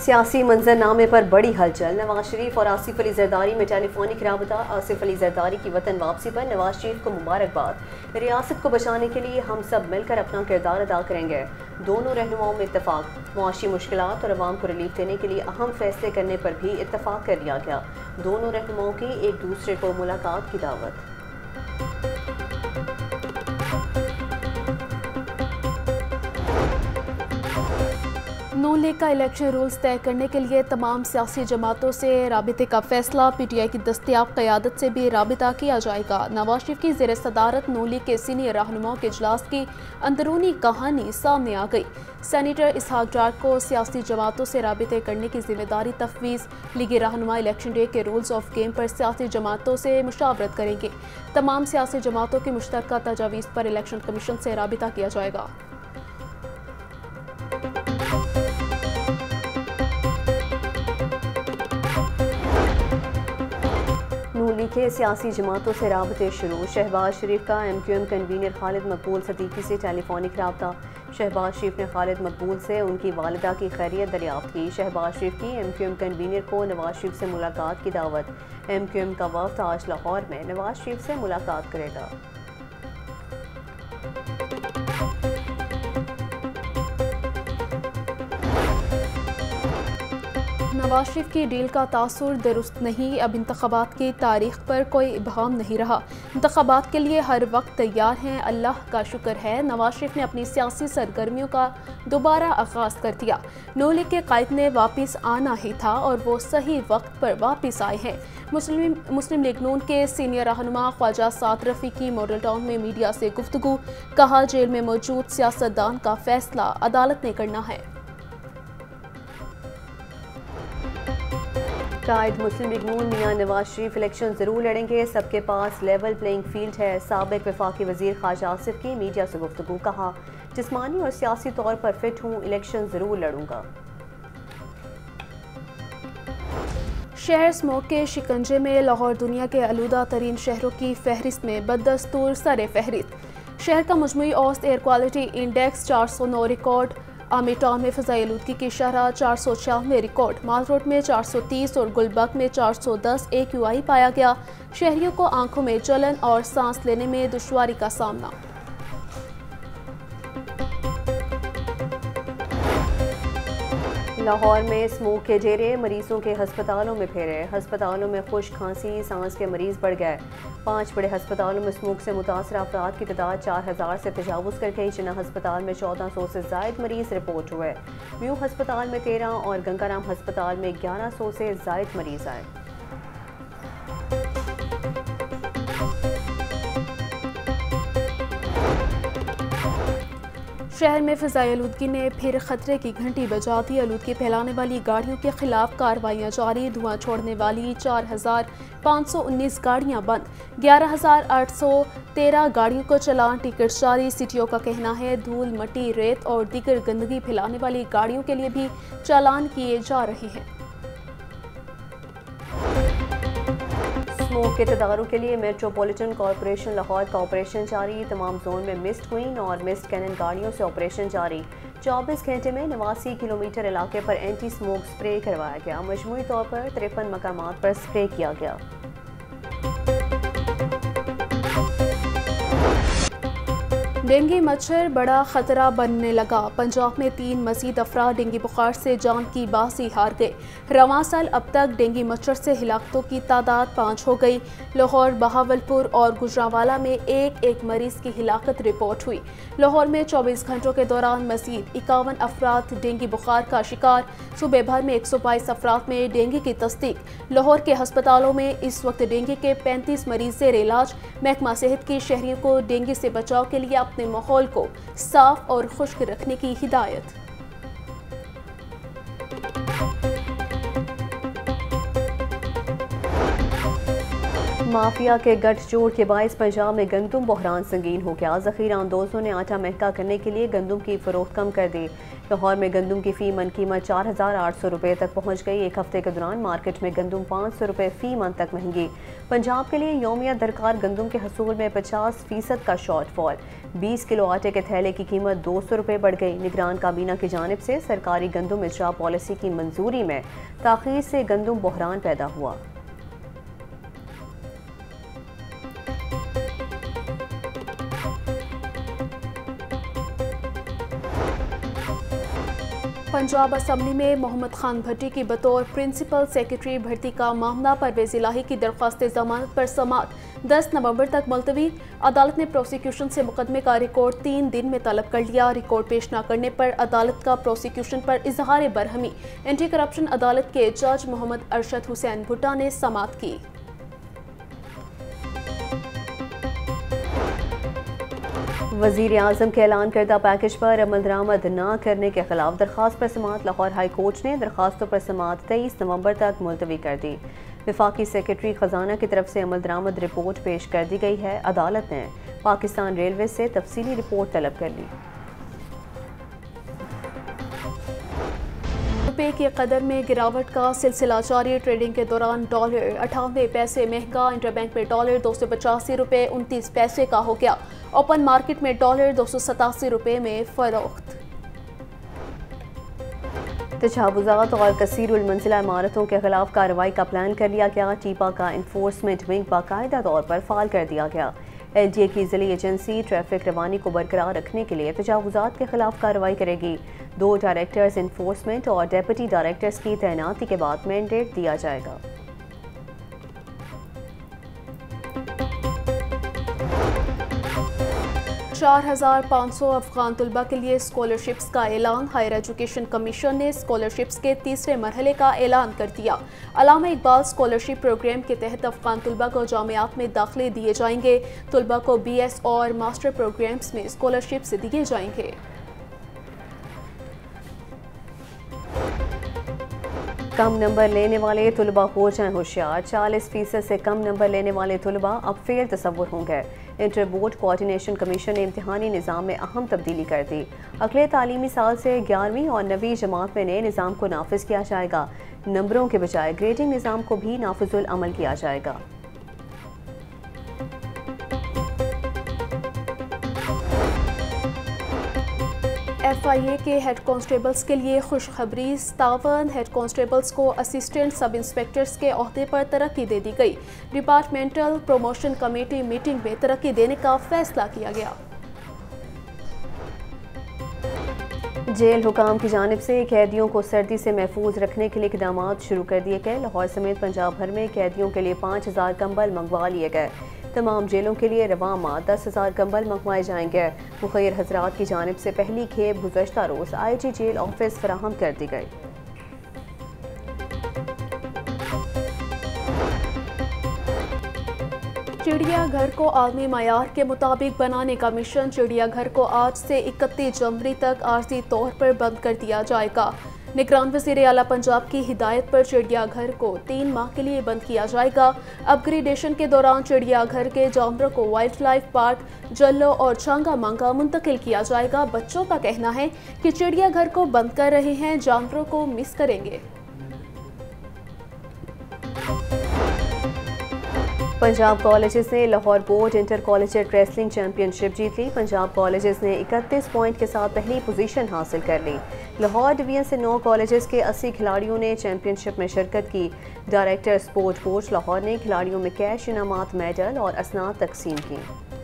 सियासी मंजरनामे पर बड़ी हलचल। नवाज शरीफ और आसिफ अली जरदारी में टेलीफोनिक राबता। आसिफ अली जरदारी की वतन वापसी पर नवाज शरीफ को मुबारकबाद। रियासत को बचाने के लिए हम सब मिलकर अपना किरदार अदा करेंगे। दोनों रहनुमाओं में इत्तफाक। मुआशी मुश्किलात और अवाम को रिलीफ देने के लिए अहम फैसले करने पर भी इत्तफाक कर लिया गया। दोनों रहनुमाओं की एक दूसरे को मुलाकात की दावत। नून लीग का इलेक्शन रूल्स तय करने के लिए तमाम सियासी जमातों से राबिते का फैसला। PTI की दस्तयाब क़यादत से भी राबिता किया जाएगा। नवाज शरीफ की ज़ेर सदारत नून लीग के सीनियर रहनुमाओं के इजलास की अंदरूनी कहानी सामने आ गई। सेनेटर इसहाक डार को सियासी जमातों से राबिते करने की जिम्मेदारी तफवीज़। लीगी रहनुमा इलेक्शन डे के रूल्स ऑफ गेम पर सियासी जमातों से मुशावरत करेंगे। तमाम सियासी जमातों की मुश्तरका तजावीज़ पर इलेक्शन कमीशन से राबिता किया जाएगा। नून लीग के सियासी जमातों से राबते शुरू। शहबाज शरीफ का MQM कन्वीनर खालिद मकबूल सदीकी से टेलीफोनिक राबता। शहबाज शरीफ ने खालिद मकबूल से उनकी वालिदा की खैरियत दरियाफ्त की। शहबाज शरीफ की MQM कन्वीनर को नवाज शरीफ से मुलाकात की दावत। MQM का वफ्द आज लाहौर में नवाज शरीफ से मुलाकात करेगा। नवाज शरीफ की डील का तासुर दुरुस्त नहीं। अब इंतखाबात की तारीख पर कोई इबहम नहीं रहा। इंतखाबात के लिए हर वक्त तैयार हैं। अल्लाह का शुक्र है नवाज शरीफ ने अपनी सियासी सरगर्मियों का दोबारा आगाज़ कर दिया। नून लीग के कायद ने वापस आना ही था और वो सही वक्त पर वापस आए हैं। मुस्लिम लीग नून के सीनियर रहनुमा ख्वाजा साद रफ़ीकी मॉडल टाउन में मीडिया से गुफ्तगू। कहा, जेल में मौजूद सियासतदान का फैसला अदालत ने करना है। कायद मुस्लिम लीग नून मियां नवाज शरीफ इलेक्शन जरूर लड़ेंगे। सबके पास लेवल प्लेइंग फील्ड है। साबिक वफाकी वजीर ख्वाजा आसिफ की मीडिया से गुफ्तगू। कहा, जिस्मानी और सियासी तौर पर फिट हूँ, इलेक्शन जरूर लड़ूंगा। शहर स्मोक के शिकंजे में लाहौर दुनिया के आलूदा तरीन शहरों की फहरिस्त में बदस्तूर सरे फहरिस्त। शहर का मजमूई औसत air quality index 409 record. Amir town में फ़िज़ाई आलूदगी की शरह 496 रिकॉर्ड। माल रोड में 430 और गुलबर्ग में 410 AQI पाया गया। शहरियों को आंखों में जलन और सांस लेने में दुश्वारी का सामना। लाहौर में स्मोक के डेरे मरीजों के हस्पतालों में फेरे। हस्पतालों में खुश खांसी सांस के मरीज बढ़ गए। 5 बड़े हस्पतालों में स्मोक से मुतासर अफराद की तादाद 4000 से तजावुज़ कर गई। जिन्ना हस्पताल में 1400 से ज़ायद मरीज रिपोर्ट हुए। म्यू हस्पताल में 13 और गंगाराम हस्पताल में 1100 से ज़ायद मरीज आए। शहर में फ़िज़ाई आलूदगी ने फिर खतरे की घंटी बजा दी। आलूदगी फैलाने वाली गाड़ियों के खिलाफ कार्रवाइयाँ जारी। धुआं छोड़ने वाली 4519 गाड़ियाँ बंद। 11813 गाड़ियों को चलान टिकट जारी। सिटियों का कहना है धूल, मट्टी, रेत और दीगर गंदगी फैलाने वाली गाड़ियों के लिए भी चालान किए जा रहे हैं। स्मोक के तदारुक के लिए मेट्रोपॉलिटन कॉरपोरेशन लाहौर का ऑपरेशन जारी। तमाम जोन में मिस्ट क्वीन और मिस्ट कैनन गाड़ियों से ऑपरेशन जारी। 24 घंटे में 89 किलोमीटर इलाके पर एंटी स्मोक स्प्रे करवाया गया। मजमूई तौर पर 53 मकामात पर स्प्रे किया गया। डेंगू मच्छर बड़ा खतरा बनने लगा। पंजाब में 3 मजीद अफराद डेंगू बुखार से जान की बाजी हार गए। रवां साल अब तक डेंगू मच्छर से हिलाकतों की तादाद 5 हो गई। लाहौर, बहावलपुर और गुजरांवाला में एक मरीज की हिलाकत रिपोर्ट हुई। लाहौर में 24 घंटों के दौरान मजीद 51 अफराद डेंगू बुखार का शिकार। सूबे भर में 122 अफराद में डेंगू की तस्दीक। लाहौर के हस्पतालों में इस वक्त डेंगू के 35 मरीज ज़ेर इलाज। महकमा सेहत की शहरियों को डेंगू से बचाव के लिए अपने माहौल को साफ और खुश्क रखने की हिदायत। माफिया के गठजोड़ के बायस पंजाब में गंदुम बहरान संगीन हो गया। ज़ख़ीरा अंदोज़ों ने आटा महंगा करने के लिए गंदुम की फ़रोख्त कम कर दी। लाहौर में गंदुम की फ़ी मन कीमत 4,800 रुपये तक पहुँच गई। एक हफ्ते के दौरान मार्केट में गंदुम 500 रुपये फ़ी मन तक महंगी। पंजाब के लिए यौमिया दरकार गंदुम के हसूल में 50% का शॉर्टफॉल। 20 किलो आटे के थैले की कीमत 200 रुपये बढ़ गई। निगरान काबीना की जानिब से सरकारी गंदुम इजरा पॉलिसी की मंजूरी में ताख़ीर से गंदुम बहरान पैदा हुआ। पंजाब असम्बली में मोहम्मद खान भट्टी की बतौर प्रिंसिपल सेक्रेटरी भर्ती का मामला परवेज़ इलाही की दरख्वास्त जमानत पर समाअत 10 नवंबर तक मुलतवी। अदालत ने प्रोसिक्यूशन से मुकदमे का रिकॉर्ड 3 दिन में तलब कर लिया। रिकॉर्ड पेश न करने पर अदालत का प्रोसिक्यूशन पर इजहार बरहमी। एंटी करप्शन अदालत के जज मोहम्मद अरशद हुसैन भुट्टा ने समाअत की। वज़ीर आज़म के ऐलान करदा पैकेज पर अमल दरामद न करने के खिलाफ दरख्वास्त पर समाअत। लाहौर हाई कोर्ट ने दरख्वास्तों पर समाअत 23 नवंबर तक मुलतवी कर दी। वफाकी सेक्रेटरी खजाना की तरफ से अमल दरामद रिपोर्ट पेश कर दी गई है। अदालत ने पाकिस्तान रेलवे से तफसीली रिपोर्ट तलब कर ली। रुपये की कदर में गिरावट का सिलसिला जारी। ट्रेडिंग के दौरान डॉलर 98 पैसे महंगा। इंटरबैंक में डॉलर 285 रुपये 29 पैसे का हो गया। ओपन मार्केट में डॉलर 287 रुपये में फरोख्त। तजावुज़ात और कसीरुल मंजिला इमारतों के खिलाफ कार्रवाई का प्लान कर लिया गया। टीपा का इन्फोर्समेंट विंग बाकायदा तौर पर फाल कर दिया गया। LDA की ज़िली एजेंसी ट्रैफिक रवानी को बरकरार रखने के लिए तजावुज़ात के खिलाफ कार्रवाई करेगी। 2 डायरेक्टर्स इन्फोर्समेंट और डेप्यूटी डायरेक्टर्स की तैनाती के बाद मैंडेट दिया जाएगा। चार 4,500 अफगान तलबा के लिए स्कॉलरशिप्स का ऐलान। हायर एजुकेशन कमीशन ने स्कॉलरशिप्स के तीसरे मरहले का ऐलान कर दिया। अल्लामा इकबाल स्कॉलरशिप प्रोग्राम के तहत अफगान तलबा को जामियात में दाखिले दिए जाएंगे। तलबा को BS और मास्टर प्रोग्राम्स में स्कॉलरशिप्स दिए जाएंगे। कम नंबर लेने वाले तलबा हो जाएं होशियार। 40% से कम नंबर लेने वाले तलबा अब फेल तस्वुर होंगे। इंटर बोर्ड कोऑर्डिनेशन कमीशन ने इम्तिहानी निज़ाम में अहम तब्दीली कर दी। अगले तालीमी साल से 11वीं और 9वीं जमात में नए निज़ाम को नाफिज किया जाएगा। नंबरों के बजाय ग्रेडिंग निज़ाम को भी नाफिजुल अमल किया जाएगा। FIA के हेड कांस्टेबल्स के लिए खुशखबरी। 57 हेड कांस्टेबल्स को असिस्टेंट सब इंस्पेक्टर्स के ओहदे पर तरक्की दे दी गई। डिपार्टमेंटल प्रमोशन कमेटी मीटिंग में तरक्की देने का फैसला किया गया। जेल हुकाम की जानिब से कैदियों को सर्दी से महफूज रखने के लिए इक़दाम शुरू कर दिए गए। लाहौर समेत पंजाब भर में कैदियों के लिए 5,000 कंबल मंगवा लिए गए। तमाम जेलों के लिए रवामा 10,000 कंबल मंगवाए जाएंगे। मुखैर हजरात की जानिब से पहली खेप गुज़श्ता रोज़ IG जेल ऑफिस फराहम कर दी गई। चिड़ियाघर को आलमी मयार के मुताबिक बनाने का मिशन। चिड़ियाघर को आज से 31 जनवरी तक आर्जी तौर पर बंद कर दिया जाएगा। निगरान वज़ीर आला पंजाब की हिदायत पर चिड़ियाघर को 3 माह के लिए बंद किया जाएगा। अपग्रेडेशन के दौरान चिड़ियाघर के जानवरों को वाइल्ड लाइफ पार्क जल्लो और छांगा मांगा मुंतकिल किया जाएगा। बच्चों का कहना है कि चिड़ियाघर को बंद कर रहे हैं, जानवरों को मिस करेंगे। पंजाब कॉलेजेस ने Lahore board inter collegiate wrestling championship जीत ली। पंजाब कॉलेजेस ने 31 पॉइंट के साथ पहली पोजीशन हासिल कर ली। लाहौर डिवीजन से 9 कॉलेजेस के 80 खिलाड़ियों ने चैंपियनशिप में शिरकत की। डायरेक्टर स्पोर्ट कोच लाहौर ने खिलाड़ियों में कैश इनामात, मेडल और असनाद तकसीम की।